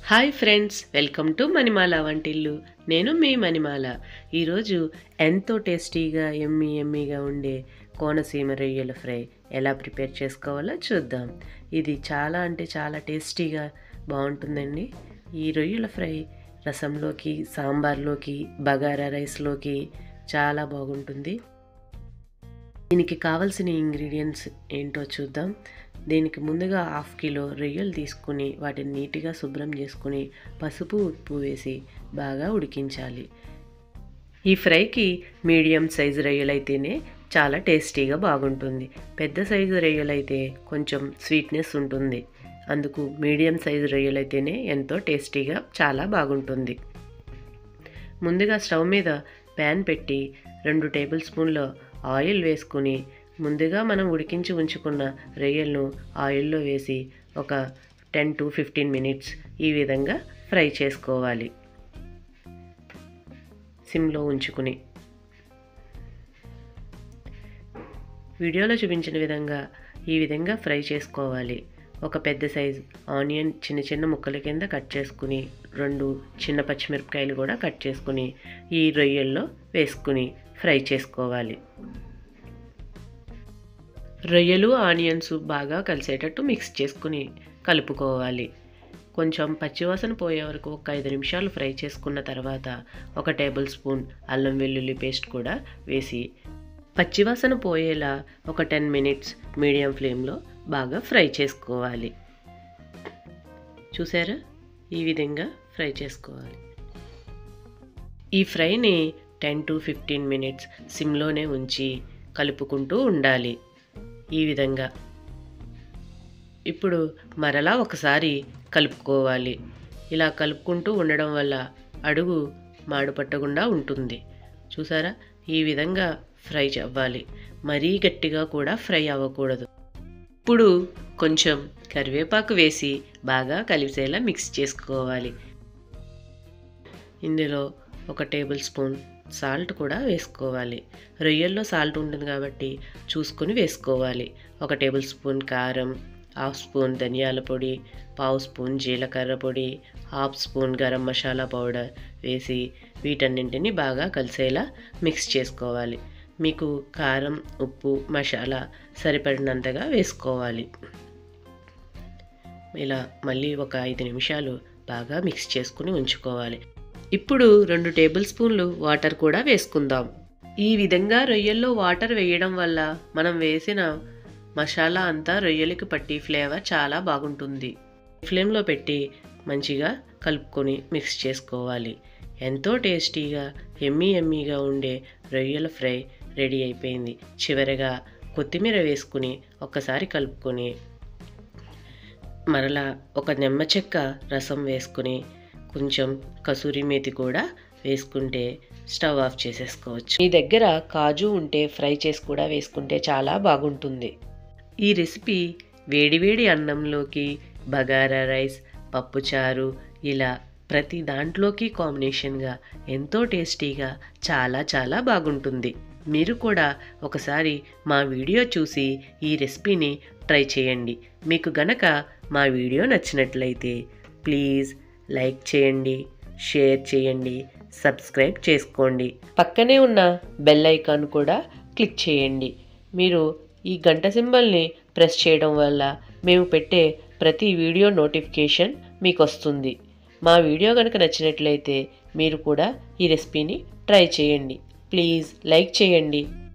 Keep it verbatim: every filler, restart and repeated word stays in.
Hi friends, welcome to Manimala వంటిల్లు. నేను మీ మణిమాల. ఈరోజు ఎంతో టేస్టీగా ఎమ్మీ ఎమ్మీగా ఉండే కోనసీమ రొయ్యల ఫ్రై ఎలా ప్రిపేర్ చేసుకోవాలో చూద్దాం. ఇది చాలా అంటే చాలా టేస్టీగా బాగుంటుందండి. ఈ రొయ్యల ఫ్రై రసంలోకి, సాంబార్లోకి, బగారా రైస్లోకి చాలా బాగుంటుంది. దీనికి కావలసిన ఇంగ్రీడియంట్స్ ఏంటో చూద్దాం. దీనికి ముందుగా హాఫ్ కిలో రొయ్యలు తీసుకుని వాటిని నీట్గా శుభ్రం చేసుకుని పసుపు ఉప్పు వేసి బాగా ఉడికించాలి. ఈ ఫ్రైకి మీడియం సైజు రొయ్యలు అయితేనే చాలా టేస్టీగా బాగుంటుంది. పెద్ద సైజు రొయ్యలు అయితే కొంచెం స్వీట్నెస్ ఉంటుంది. అందుకు మీడియం సైజు రొయ్యలు అయితేనే ఎంతో టేస్టీగా చాలా బాగుంటుంది. ముందుగా స్టవ్ మీద ప్యాన్ పెట్టి రెండు టేబుల్ స్పూన్ల ఆయిల్ వేసుకుని ముందుగా మనం ఉడికించి ఉంచుకున్న రొయ్యలను ఆయిల్లో వేసి ఒక టెన్ టు ఫిఫ్టీన్ మినిట్స్ ఈ విధంగా ఫ్రై చేసుకోవాలి. సిమ్లో ఉంచుకుని వీడియోలో చూపించిన విధంగా ఈ విధంగా ఫ్రై చేసుకోవాలి. ఒక పెద్ద సైజు ఆనియన్ చిన్న చిన్న ముక్కల కింద కట్ చేసుకుని రెండు చిన్న పచ్చిమిరపకాయలు కూడా కట్ చేసుకుని ఈ రొయ్యల్లో వేసుకుని ఫ్రై చేసుకోవాలి. రొయ్యలు ఆనియన్స్ బాగా కలిసేటట్టు మిక్స్ చేసుకుని కలుపుకోవాలి. కొంచెం పచ్చివాసన పోయే వరకు ఒక ఐదు నిమిషాలు ఫ్రై చేసుకున్న తర్వాత ఒక టేబుల్ స్పూన్ అల్లం వెల్లుల్లి పేస్ట్ కూడా వేసి పచ్చివాసన పోయేలా ఒక టెన్ మినిట్స్ మీడియం ఫ్లేమ్లో బాగా ఫ్రై చేసుకోవాలి. చూసారా, ఈ విధంగా ఫ్రై చేసుకోవాలి. ఈ ఫ్రైని టెన్ టు ఫిఫ్టీన్ మినిట్స్ సిమ్లోనే ఉంచి కలుపుకుంటూ ఉండాలి. ఈ విధంగా ఇప్పుడు మరలా ఒకసారి కలుపుకోవాలి. ఇలా కలుపుకుంటూ ఉండడం వల్ల అడుగు మాడుపట్టకుండా ఉంటుంది. చూసారా, ఈ విధంగా ఫ్రై అవ్వాలి. మరీ గట్టిగా కూడా ఫ్రై అవ్వకూడదు. ఇప్పుడు కొంచెం కరివేపాకు వేసి బాగా కలిసేలా మిక్స్ చేసుకోవాలి. ఇందులో ఒక టేబుల్ స్పూన్ సాల్ట్ కూడా వేసుకోవాలి. రొయ్యల్లో సాల్ట్ ఉంటుంది కాబట్టి చూసుకొని వేసుకోవాలి. ఒక టేబుల్ స్పూన్ కారం, హాఫ్ స్పూన్ ధనియాల పొడి, పావు స్పూన్ జీలకర్ర పొడి, half spoon garam masala powder వేసి వీటన్నింటినీ బాగా కలిసేలా మిక్స్ చేసుకోవాలి. మీకు కారం, ఉప్పు, మసాలా సరిపడినంతగా వేసుకోవాలి. ఇలా మళ్ళీ ఒక ఐదు నిమిషాలు బాగా మిక్స్ చేసుకుని ఉంచుకోవాలి. ఇప్పుడు రెండు టేబుల్ స్పూన్లు వాటర్ కూడా వేసుకుందాం. ఈ విధంగా రొయ్యల్లో వాటర్ వేయడం వల్ల మనం వేసిన మసాలా అంతా రొయ్యలకి పట్టి ఫ్లేవర్ చాలా బాగుంటుంది. ఫ్లేమ్లో పెట్టి మంచిగా కలుపుకొని మిక్స్ చేసుకోవాలి. ఎంతో టేస్టీగా ఎమ్మీ ఎమ్మీగా ఉండే రొయ్యల ఫ్రై రెడీ అయిపోయింది. చివరగా కొత్తిమీర వేసుకుని ఒక్కసారి కలుపుకొని మరలా ఒక నిమ్మ చెక్క రసం వేసుకుని కొంచెం కసూరి మేతి కూడా వేసుకుంటే స్టవ్ ఆఫ్ చేసేసుకోవచ్చు. మీ దగ్గర కాజు ఉంటే ఫ్రై చేసి కూడా వేసుకుంటే చాలా బాగుంటుంది. ఈ రెసిపీ వేడివేడి అన్నంలోకి, బగారా రైస్, పప్పుచారు ఇలా ప్రతి దాంట్లోకి కాంబినేషన్గా ఎంతో టేస్టీగా చాలా చాలా బాగుంటుంది. మీరు కూడా ఒకసారి మా వీడియో చూసి ఈ రెసిపీని ట్రై చేయండి. మీకు గనక మా వీడియో నచ్చినట్లయితే ప్లీజ్ లైక్ చేయండి, షేర్ చేయండి, సబ్స్క్రైబ్ చేసుకోండి. పక్కనే ఉన్న బెల్ ఐకాన్ కూడా క్లిక్ చేయండి. మీరు ఈ గంట సింబల్ని ప్రెస్ చేయడం వల్ల మేము పెట్టే ప్రతి వీడియో నోటిఫికేషన్ మీకు వస్తుంది. మా వీడియో కనుక నచ్చినట్లయితే మీరు కూడా ఈ రెసిపీని ట్రై చేయండి. ప్లీజ్ లైక్ చేయండి.